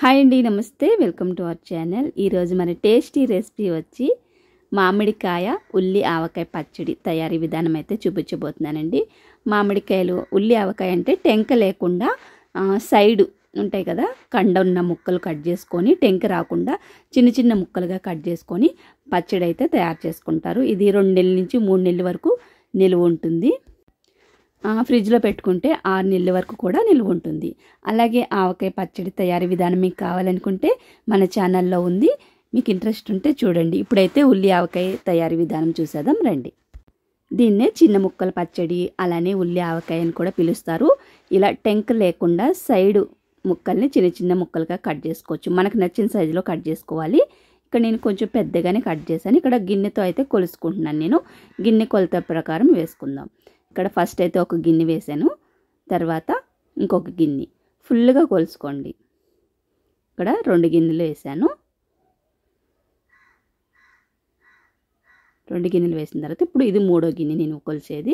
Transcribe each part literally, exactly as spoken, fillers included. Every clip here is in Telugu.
హాయ్ అండి, నమస్తే. Welcome to our channel. ఈరోజు మన టేస్టీ రెసిపీ వచ్చి మామిడికాయ ఉల్లి ఆవకాయ పచ్చడి తయారీ విధానం అయితే చూపించబోతున్నానండి. మామిడికాయలు ఉల్లి ఆవకాయ అంటే టెంక లేకుండా సైడు ఉంటాయి కదా, కండ ఉన్న ముక్కలు కట్ చేసుకొని టెంక రాకుండా చిన్న చిన్న ముక్కలుగా కట్ చేసుకొని పచ్చడి అయితే తయారు చేసుకుంటారు. ఇది రెండు నెలల నుంచి మూడు నెలల వరకు నిలువ ఉంటుంది. ఫ్రిడ్జ్లో పెట్టుకుంటే ఆరు నెలల వరకు కూడా నిల్వ ఉంటుంది. అలాగే ఆవకాయ పచ్చడి తయారీ విధానం మీకు కావాలనుకుంటే మన ఛానల్లో ఉంది, మీకు ఇంట్రెస్ట్ ఉంటే చూడండి. ఇప్పుడైతే ఉల్లి ఆవకాయ తయారీ విధానం చూసేద్దాం రండి. దీన్నే చిన్న ముక్కల పచ్చడి, అలానే ఉల్లి ఆవకాయ అని కూడా పిలుస్తారు. ఇలా టెంక లేకుండా సైడు ముక్కల్ని చిన్న చిన్న ముక్కలుగా కట్ చేసుకోవచ్చు. మనకు నచ్చిన సైజులో కట్ చేసుకోవాలి. ఇక్కడ నేను కొంచెం పెద్దగానే కట్ చేశాను. ఇక్కడ గిన్నెతో అయితే కొలుసుకుంటున్నాను. నేను గిన్నె కొలత ప్రకారం వేసుకుందాం. ఇక్కడ ఫస్ట్ అయితే ఒక గిన్నె వేసాను, తర్వాత ఇంకొక గిన్నె ఫుల్గా కొలుసుకోండి. ఇక్కడ రెండు గిన్నెలు వేసాను. రెండు గిన్నెలు వేసిన తర్వాత ఇప్పుడు ఇది మూడో గిన్నె నేను కొలిచేది.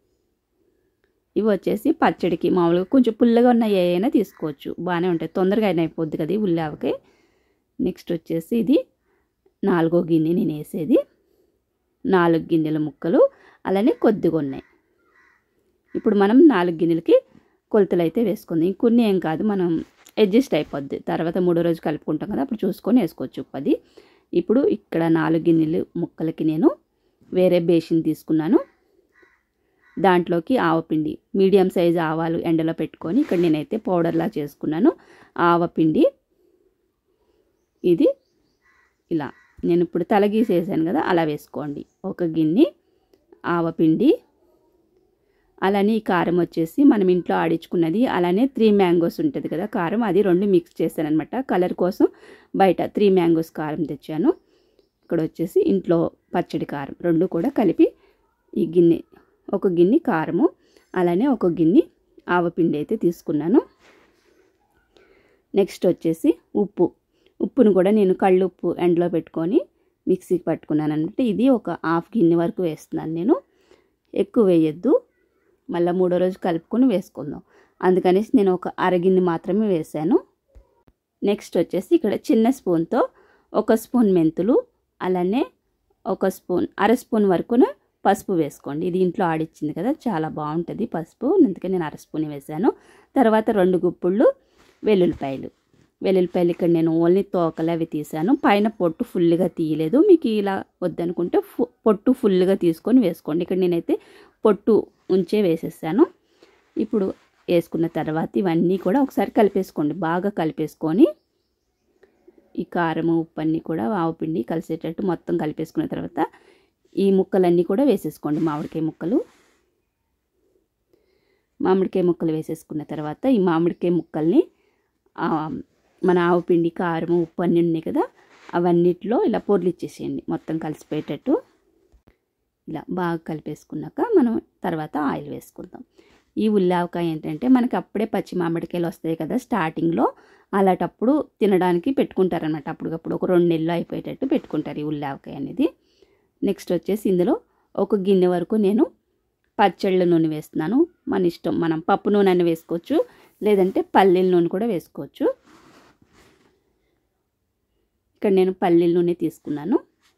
ఇవి వచ్చేసి పచ్చడికి మామూలుగా కొంచెం పుల్లగా ఉన్న ఏమైనా తీసుకోవచ్చు, బాగానే ఉంటాయి. తొందరగా అయినా అయిపోద్ది కదా ఈ ఉల్లి ఆవకాయ. నెక్స్ట్ వచ్చేసి ఇది నాలుగో గిన్నె నేను వేసేది. నాలుగు గిన్నెల ముక్కలు అలానే కొద్దిగా ఉన్నాయి. ఇప్పుడు మనం నాలుగు గిన్నెలకి కొలతలు అయితే వేసుకుందాం. ఇంకొన్ని ఏం కాదు, మనం అడ్జస్ట్ అయిపోద్ది. తర్వాత మూడో రోజు కలుపుకుంటాం కదా, అప్పుడు చూసుకొని వేసుకోవచ్చు పది. ఇప్పుడు ఇక్కడ నాలుగు గిన్నెలు ముక్కలకి నేను వేరే బేసిన్ తీసుకున్నాను. దాంట్లోకి ఆవపిండి, మీడియం సైజు ఆవాలు ఎండలో పెట్టుకొని ఇక్కడ నేనైతే పౌడర్లా చేసుకున్నాను. ఆవపిండి ఇది ఇలా నేను ఇప్పుడు తలగీసేసాను కదా, అలా వేసుకోండి. ఒక గిన్నె ఆవపిండి, అలానే ఈ కారం వచ్చేసి మనం ఇంట్లో ఆడించుకున్నది, అలానే త్రీ మ్యాంగోస్ ఉంటుంది కదా కారం, అది రెండు మిక్స్ చేశాను అనమాట. కలర్ కోసం బయట త్రీ మ్యాంగోస్ కారం తెచ్చాను. ఇక్కడ వచ్చేసి ఇంట్లో పచ్చడి కారం, రెండు కూడా కలిపి ఈ గిన్నె, ఒక గిన్నె కారము అలానే ఒక గిన్నె ఆవపిండి అయితే తీసుకున్నాను. నెక్స్ట్ వచ్చేసి ఉప్పు. ఉప్పును కూడా నేను కళ్ళు ఉప్పు ఎండలో పెట్టుకొని మిక్సీకి పట్టుకున్నాను అనమాట. ఇది ఒక హాఫ్ గిన్నె వరకు వేస్తున్నాను నేను, ఎక్కువ వేయొద్దు, మళ్ళీ మూడో రోజు కలుపుకొని వేసుకుందాం. అందుకనేసి నేను ఒక అరగిన్నె మాత్రమే వేసాను. నెక్స్ట్ వచ్చేసి ఇక్కడ చిన్న స్పూన్తో ఒక స్పూన్ మెంతులు, అలానే ఒక స్పూన్ అర స్పూన్ వరకున పసుపు వేసుకోండి. ఇది ఇంట్లో ఆడిచ్చింది కదా, చాలా బాగుంటుంది పసుపు, అందుకని నేను అర స్పూన్ వేసాను. తర్వాత రెండు గుప్పుళ్ళు వెల్లుల్లిపాయలు. వెల్లుల్లిపాయలు ఇక్కడ నేను ఓన్లీ తోకలు అవి తీసాను, పైన పొట్టు ఫుల్గా తీయలేదు. మీకు ఇలా వద్దనుకుంటే పొట్టు ఫుల్గా తీసుకొని వేసుకోండి. ఇక్కడ నేనైతే పొట్టు ఉంచే వేసేసాను. ఇప్పుడు వేసుకున్న తర్వాత ఇవన్నీ కూడా ఒకసారి కలిపేసుకోండి. బాగా కలిపేసుకొని ఈ కారము ఉప్పు అన్నీ కూడా ఆవపిండి కలిసేటట్టు మొత్తం కలిపేసుకున్న తర్వాత ఈ ముక్కలన్నీ కూడా వేసేసుకోండి. మామిడికాయ ముక్కలు మామిడికాయ ముక్కలు వేసేసుకున్న తర్వాత ఈ మామిడికాయ ముక్కల్ని మన ఆవపిండి కారము ఉప్పు అన్నీ ఉన్నాయి కదా, అవన్నిటిలో ఇలా పొర్లిచ్చేసేయండి మొత్తం కలిసిపోయేటట్టు. ఇలా బాగా కలిపేసుకున్నాక మనం తర్వాత ఆయిల్ వేసుకుందాం. ఈ ఉల్లి ఆవకాయ ఏంటంటే మనకి అప్పుడే పచ్చి మామిడికాయలు వస్తాయి కదా స్టార్టింగ్లో, అలాంటప్పుడు తినడానికి పెట్టుకుంటారనమాట. అప్పటికప్పుడు ఒక రెండు నెలలు అయిపోయేటట్టు పెట్టుకుంటారు ఈ ఉల్లి ఆవకాయ అనేది. నెక్స్ట్ వచ్చేసి ఇందులో ఒక గిన్నె వరకు నేను పచ్చళ్ళ నూనె వేస్తున్నాను. మన ఇష్టం, మనం పప్పు నూనె అని వేసుకోవచ్చు, లేదంటే పల్లీల నూనె కూడా వేసుకోవచ్చు. ఇక్కడ నేను పల్లీల నూనె తీసుకున్నాను.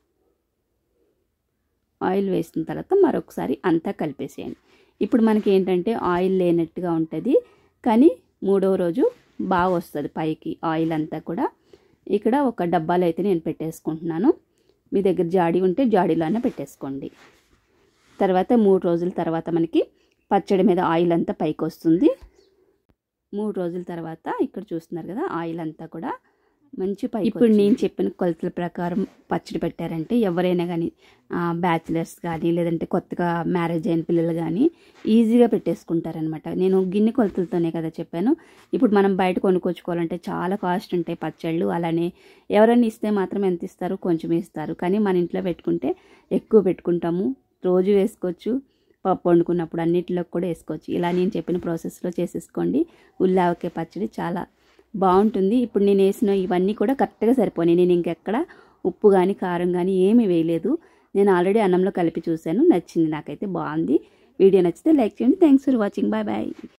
ఆయిల్ వేసిన తర్వాత మరొకసారి అంతా కలిపేసేయండి. ఇప్పుడు మనకి ఏంటంటే ఆయిల్ లేనట్టుగా ఉంటుంది, కానీ మూడవ రోజు బాగా వస్తుంది పైకి ఆయిల్ అంతా కూడా. ఇక్కడ ఒక డబ్బాలో అయితే నేను పెట్టేసుకుంటున్నాను. మీ దగ్గర జాడీ ఉంటే జాడీలోనే పెట్టేసుకోండి. తర్వాత మూడు రోజుల తర్వాత మనకి పచ్చడి మీద ఆయిల్ అంతా పైకి వస్తుంది. మూడు రోజుల తర్వాత ఇక్కడ చూస్తున్నారు కదా ఆయిల్ అంతా కూడా మంచి పై. ఇప్పుడు నేను చెప్పిన కొలతల ప్రకారం పచ్చడి పెట్టారంటే ఎవరైనా కానీ బ్యాచిలర్స్ కానీ లేదంటే కొత్తగా మ్యారేజ్ అయిన పిల్లలు కానీ ఈజీగా పెట్టేసుకుంటారనమాట. నేను గిన్నె కొలతలతోనే కదా చెప్పాను. ఇప్పుడు మనం బయట కొనుక్కొచ్చుకోవాలంటే చాలా కాస్ట్ ఉంటాయి పచ్చళ్ళు. అలానే ఎవరైనా ఇస్తే మాత్రం ఎంత ఇస్తారు, కొంచెం ఇస్తారు. కానీ మన ఇంట్లో పెట్టుకుంటే ఎక్కువ పెట్టుకుంటాము, రోజు వేసుకోవచ్చు, పప్పు వండుకున్నప్పుడు అన్నిటిలో కూడా వేసుకోవచ్చు. ఇలా నేను చెప్పిన ప్రాసెస్లో చేసేసుకోండి. ఉల్లి ఆవకాయ పచ్చడి చాలా బాగుంటుంది. ఇప్పుడు నేను వేసిన ఇవన్నీ కూడా కరెక్ట్గా సరిపోయినాయి. నేను ఇంకెక్కడ ఉప్పు కానీ కారం కానీ ఏమీ వేయలేదు. నేను ఆల్రెడీ అన్నంలో కలిపి చూశాను, నచ్చింది నాకైతే, బాగుంది. వీడియో నచ్చితే లైక్ చేయండి. Thanks for watching. Bye bye.